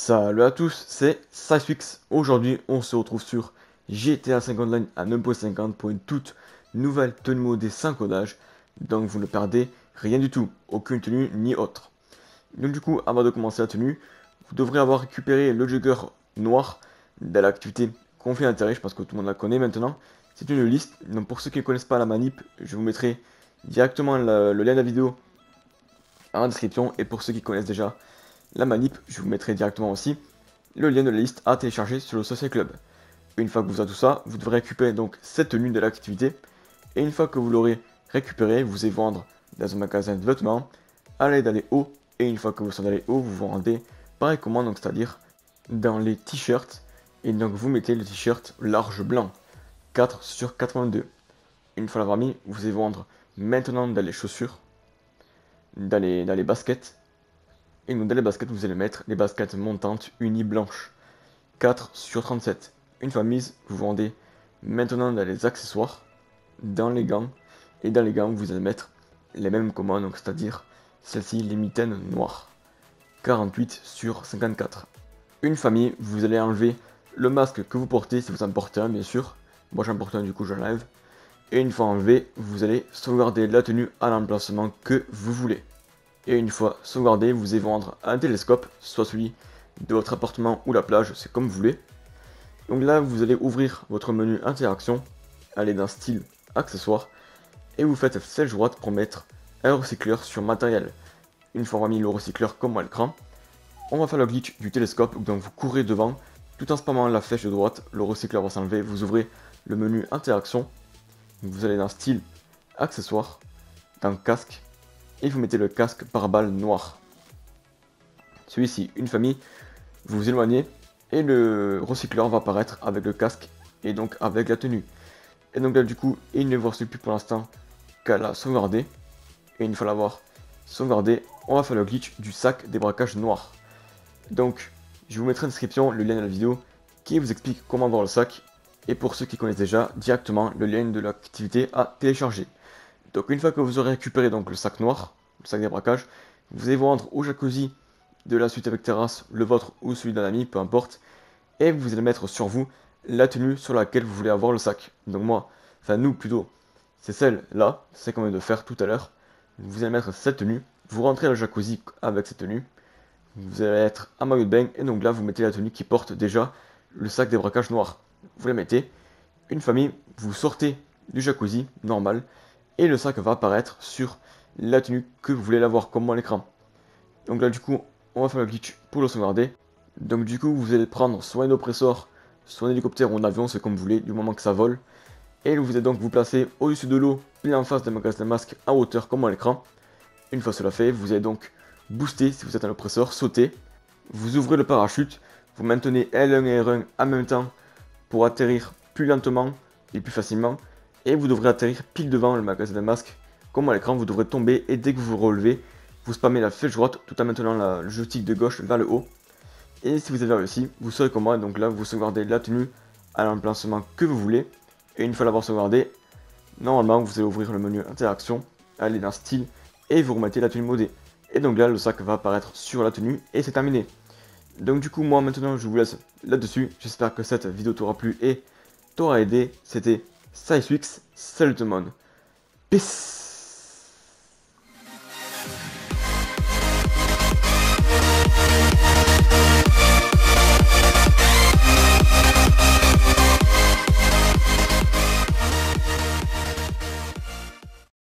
Salut à tous, c'est SizeFix. Aujourd'hui, on se retrouve sur GTA 5 Online à 9.50 pour une toute nouvelle tenue modée sans codage. Donc vous ne perdez rien du tout, aucune tenue ni autre. Donc du coup, avant de commencer la tenue, vous devrez avoir récupéré le jogger noir de l'activité conflit d'intérêt, je pense que tout le monde la connaît maintenant. C'est une liste, donc pour ceux qui ne connaissent pas la manip, je vous mettrai directement le lien de la vidéo en description. Et pour ceux qui connaissent déjà la manip, je vous mettrai directement aussi le lien de la liste à télécharger sur le Social Club. Une fois que vous avez tout ça, vous devrez récupérer donc cette tenue de l'activité. Et une fois que vous l'aurez récupérée, vous allez vendre dans un magasin de vêtements, allez dans les hauts. Et une fois que vous sont dans les hauts, vous vous rendez pareil comment, donc c'est-à-dire dans les t-shirts. Et donc vous mettez le t-shirt large blanc, 4 sur 82. Une fois l'avoir mis, vous allez vendre maintenant dans les chaussures, dans les baskets. Et donc dans les baskets, vous allez mettre les baskets montantes unies blanches, 4 sur 37. Une fois mise, vous vendez maintenant dans les accessoires, dans les gants. Et dans les gants, vous allez mettre les mêmes commandes, donc c'est-à-dire celle-ci, les mitaines noires, 48 sur 54. Une famille, vous allez enlever le masque que vous portez, si vous en portez un bien sûr. Moi j'en porte un, du coup je l'enlève. Et une fois enlevé, vous allez sauvegarder la tenue à l'emplacement que vous voulez. Et une fois sauvegardé, vous allez vendre un télescope, soit celui de votre appartement ou la plage, c'est comme vous voulez. Donc là, vous allez ouvrir votre menu interaction, aller dans style accessoires, et vous faites flèche droite pour mettre un recycleur sur matériel. Une fois remis le recycleur comme à l'écran, on va faire le glitch du télescope, donc vous courez devant, tout en spammant la flèche de droite, le recycleur va s'enlever, vous ouvrez le menu interaction, vous allez dans style accessoires, dans casque, et vous mettez le casque pare-balles noir. Celui-ci, une famille, vous vous éloignez et le recycleur va apparaître avec le casque et donc avec la tenue. Et donc là du coup, il ne vous reste plus pour l'instant qu'à la sauvegarder. Et une fois l'avoir sauvegardé, on va faire le glitch du sac des braquages noirs. Donc, je vous mettrai en description le lien de la vidéo qui vous explique comment avoir le sac. Et pour ceux qui connaissent déjà, directement le lien de l'activité à télécharger. Donc une fois que vous aurez récupéré donc le sac noir, le sac des braquages, vous allez vous rendre au jacuzzi de la suite avec terrasse, le vôtre ou celui d'un ami, peu importe, et vous allez mettre sur vous la tenue sur laquelle vous voulez avoir le sac. Donc moi, enfin nous plutôt, c'est celle-là, c'est qu'on vient de faire tout à l'heure. Vous allez mettre cette tenue, vous rentrez au jacuzzi avec cette tenue, vous allez être en maillot de bain, et donc là vous mettez la tenue qui porte déjà le sac des braquages noirs. Vous la mettez, une famille, vous sortez du jacuzzi normal, et le sac va apparaître sur la tenue que vous voulez l'avoir comme à l'écran. Donc là du coup on va faire le glitch pour le sauvegarder. Donc du coup vous allez prendre soit un oppresseur, soit un hélicoptère ou un avion, c'est comme vous voulez, du moment que ça vole. Et vous allez donc vous placer au-dessus de l'eau, pile en face d'un magasin de masque à hauteur comme à l'écran. Une fois cela fait, vous allez donc booster si vous êtes un oppresseur, sauter. Vous ouvrez le parachute, vous maintenez L1 et R1 en même temps pour atterrir plus lentement et plus facilement. Et vous devrez atterrir pile devant le magasin de masque. Comme à l'écran, vous devrez tomber et dès que vous vous relevez, vous spammez la flèche droite tout en maintenant le joystick de gauche vers le haut. Et si vous avez réussi, vous saurez comment. Donc là, vous sauvegardez la tenue à l'emplacement que vous voulez. Et une fois l'avoir sauvegardé, normalement, vous allez ouvrir le menu interaction, aller dans style et vous remettez la tenue modée. Et donc là, le sac va apparaître sur la tenue et c'est terminé. Donc du coup, moi maintenant, je vous laisse là-dessus. J'espère que cette vidéo t'aura plu et t'aura aidé. C'était SizeFix, salut tout le monde. Peace.